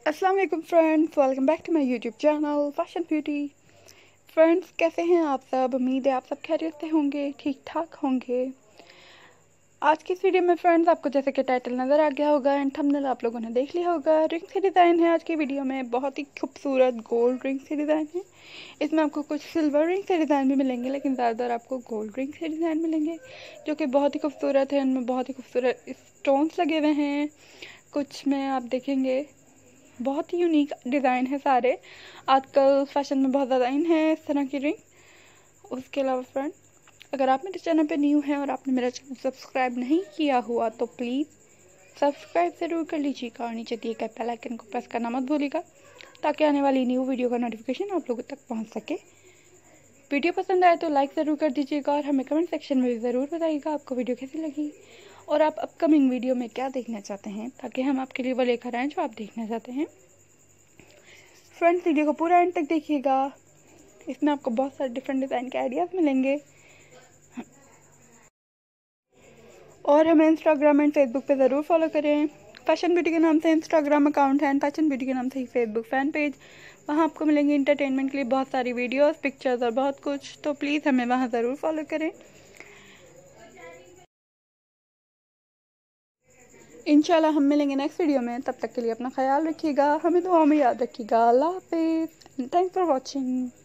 अस्सलाम वालेकुम friends, welcome back to my YouTube channel fashion beauty. Friends, कैसे हैं आप सब? उम्मीद है आप सब खैरियत से होंगे, ठीक ठाक होंगे। आज की इस वीडियो में फ्रेंड्स आपको जैसे कि टाइटल नज़र आ गया होगा एंड थंबनेल आप लोगों ने देख लिया होगा, रिंग से डिज़ाइन है। आज की वीडियो में बहुत ही खूबसूरत गोल्ड रिंग से डिज़ाइन है। इसमें आपको कुछ सिल्वर रिंग से डिज़ाइन भी मिलेंगे, लेकिन ज़्यादातर आपको गोल्ड रिंग से डिज़ाइन मिलेंगे जो कि बहुत ही खूबसूरत है। इनमें बहुत ही खूबसूरत स्टोन्स लगे हुए हैं। कुछ में आप देखेंगे बहुत ही यूनिक डिज़ाइन है सारे। आजकल फैशन में बहुत ज़्यादा इन है इस तरह की रिंग। उसके अलावा फ्रेंड, अगर आप मेरे चैनल पे न्यू हैं और आपने मेरा चैनल सब्सक्राइब नहीं किया हुआ तो प्लीज़ सब्सक्राइब ज़रूर कर लीजिएगा और नीचे दिए गए बेल आइकन को प्रेस करना मत भूलिएगा, ताकि आने वाली न्यू वीडियो का नोटिफिकेशन आप लोगों तक पहुँच सके। वीडियो पसंद आए तो लाइक ज़रूर कर दीजिएगा और हमें कमेंट सेक्शन में भी ज़रूर बताइएगा आपको वीडियो कैसी लगी और आप अपकमिंग वीडियो में क्या देखना चाहते हैं, ताकि हम आपके लिए वो लेकर आएँ जो आप देखना चाहते हैं। फ्रेंड्स, वीडियो को पूरा एंड तक देखिएगा, इसमें आपको बहुत सारे डिफरेंट डिज़ाइन के आइडियाज़ मिलेंगे। और हमें इंस्टाग्राम एंड फेसबुक पे ज़रूर फॉलो करें। फैशन ब्यूटी के नाम से इंस्टाग्राम अकाउंट है एंड फैशन ब्यूटी के नाम से ही फेसबुक फ़ैन पेज। वहाँ आपको मिलेंगे इंटरटेनमेंट के लिए बहुत सारी वीडियोस, पिक्चर्स और बहुत कुछ, तो प्लीज़ हमें वहाँ ज़रूर फॉलो करें। इंशाल्लाह हम मिलेंगे नेक्स्ट वीडियो में। तब तक के लिए अपना ख्याल रखिएगा, हमें दुआ में याद रखिएगा। अल्लाह हाफिज़, थैंक्स फॉर वॉचिंग।